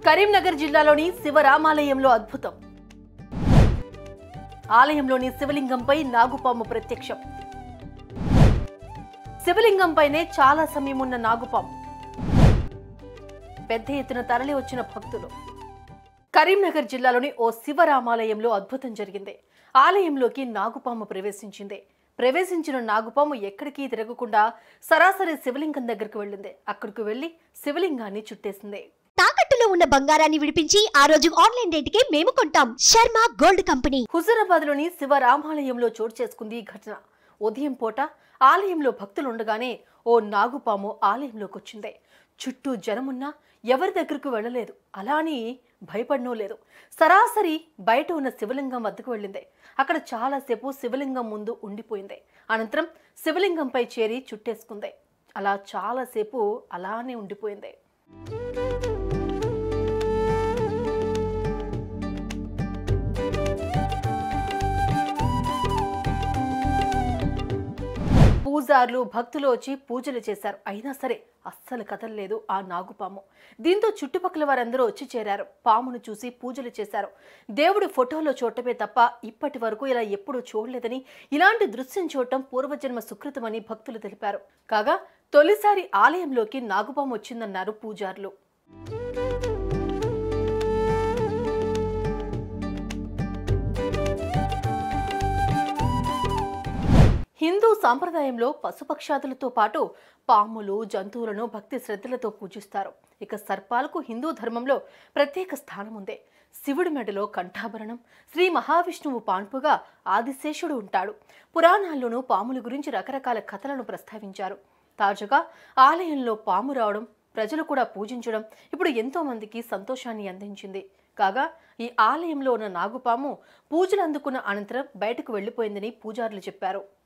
కరీంనగర్ జిల్లాలోని శివరామాలయంలో అద్భుతం. ఆలయంలోని శివలింగంపై నాగుపాము ప్రత్యక్షం. శివలింగంపైనే చాలా సమయం ఉన్న నాగుపాము. పెద్ద ఎత్తున తరలి వచ్చిన భక్తులు. కరీంనగర్ జిల్లాలోని ఓ శివరామాలయంలో అద్భుతం జరిగింది. ఆలయంలోకి నాగుపాము ప్రవేశించింది. ప్రవేశించిన నాగుపాము ఎక్కడికి తిరగకుండా సరాసరి శివలింగం దగ్గరకు వెళ్ళింది. అక్కడికి వెళ్లి శివలింగాన్ని చుట్టేసింది. తాకట్టులో ఉన్న బంగారాన్ని విడిపించి ఆ రోజు ఆన్లైన్ రేటుకే మేము కొంటాం. Sharma gold company. హుజూరాబాద్ లోని శివరామాలయంలో చోటు చేసుకుంది ఈ ఘటన. ఉదయం పూట ఆలయంలో భక్తులుండగానే ఓ నాగుపాము ఆలయంలోకి వచ్చింది. చుట్టూ జనమున్నా ఎవరి దగ్గరకు వెళ్ళలేదు. అలా అని భయపడనో లేదు. సరాసరి బయట ఉన్న శివలింగం వద్దకు వెళ్ళింది. అక్కడ చాలాసేపు శివలింగం ముందు ఉండిపోయింది. అనంతరం శివలింగంపై చేరి చుట్టేసుకుంది. అలా చాలాసేపు అలానే ఉండిపోయింది. పూజార్లు భక్తులు వచ్చి పూజలు చేశారు. అయినా సరే అస్సలు కదలలేదు ఆ నాగుపాము. దీంతో చుట్టుపక్కల వారందరూ వచ్చి చేరారు. పామును చూసి పూజలు చేశారు. దేవుడు ఫోటోలో చూడటమే తప్ప ఇప్పటి వరకు ఇలా ఎప్పుడూ చూడలేదని, ఇలాంటి దృశ్యం చూడటం పూర్వజన్మ సుకృతమని భక్తులు తెలిపారు. కాగా తొలిసారి ఆలయంలోకి నాగుపాము వచ్చిందన్నారు పూజారులు. హిందూ సాంప్రదాయంలో పశుపక్షాదులతో పాటు పాములు, జంతువులను భక్తి శ్రద్ధలతో పూజిస్తారు. ఇక సర్పాలకు హిందూ ధర్మంలో ప్రత్యేక స్థానం ఉంది. శివుడి మెడలో కంఠాభరణం, శ్రీ మహావిష్ణువు పాన్పుగా ఆదిశేషుడు ఉంటాడు. పురాణాల్లోనూ పాముల గురించి రకరకాల కథలను ప్రస్తావించారు. తాజాగా ఆలయంలో పాము రావడం, ప్రజలు కూడా పూజించడం ఇప్పుడు ఎంతో మందికి సంతోషాన్ని అందించింది. కాగా ఈ ఆలయంలో ఉన్న నాగుపాము పూజలు అందుకున్న అనంతరం బయటకు వెళ్లిపోయిందని పూజారులు చెప్పారు.